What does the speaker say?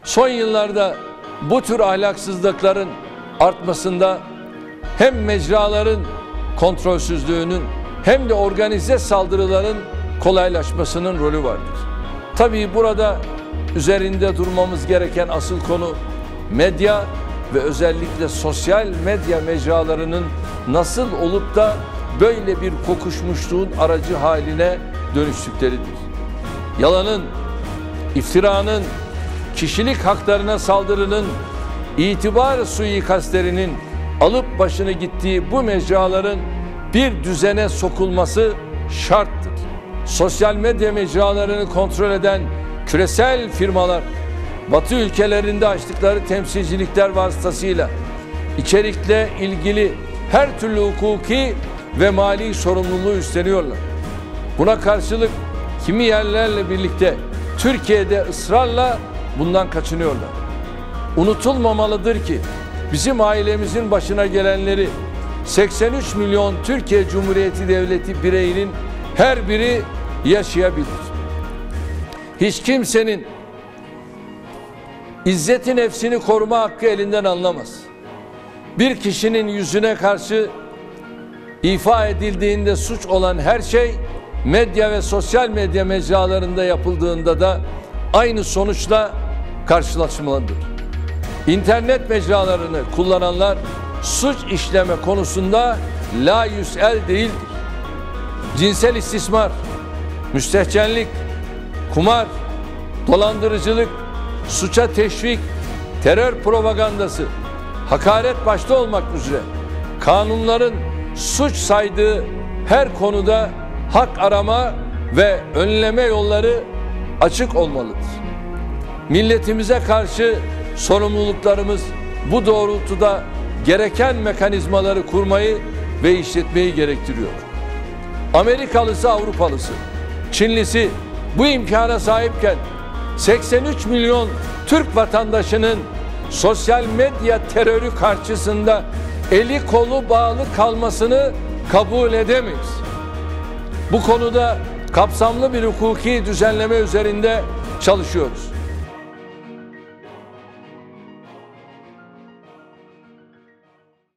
Son yıllarda bu tür ahlaksızlıkların artmasında hem mecraların kontrolsüzlüğünün hem de organize saldırıların kolaylaşmasının rolü vardır. Tabii burada üzerinde durmamız gereken asıl konu medya ve özellikle sosyal medya mecralarının nasıl olup da böyle bir kokuşmuşluğun aracı haline dönüştükleridir. Yalanın, iftiranın, kişilik haklarına saldırının, itibar suikastlerinin alıp başını gittiği bu mecraların bir düzene sokulması şarttır. Sosyal medya mecralarını kontrol eden küresel firmalar, Batı ülkelerinde açtıkları temsilcilikler vasıtasıyla içerikle ilgili her türlü hukuki ve mali sorumluluğu üstleniyorlar. Buna karşılık kimi yerlerle birlikte Türkiye'de ısrarla bundan kaçınıyorlar. Unutulmamalıdır ki bizim ailemizin başına gelenleri 83 milyon Türkiye Cumhuriyeti Devleti bireyinin her biri yaşayabilir. Hiç kimsenin izzeti nefsini koruma hakkı elinden alınamaz. Bir kişinin yüzüne karşı ifa edildiğinde suç olan her şey medya ve sosyal medya mecralarında yapıldığında da aynı sonuçla karşılaşmalıdır. İnternet mecralarını kullananlar suç işleme konusunda la yüsel değildir. Cinsel istismar, müstehcenlik, kumar, dolandırıcılık, suça teşvik, terör propagandası, hakaret başta olmak üzere kanunların suç saydığı her konuda hak arama ve önleme yolları açık olmalıdır. Milletimize karşı sorumluluklarımız bu doğrultuda gereken mekanizmaları kurmayı ve işletmeyi gerektiriyor. Amerikalısı, Avrupalısı, Çinlisi bu imkana sahipken 83 milyon Türk vatandaşının sosyal medya terörü karşısında eli kolu bağlı kalmasını kabul edemeyiz. Bu konuda kapsamlı bir hukuki düzenleme üzerinde çalışıyoruz.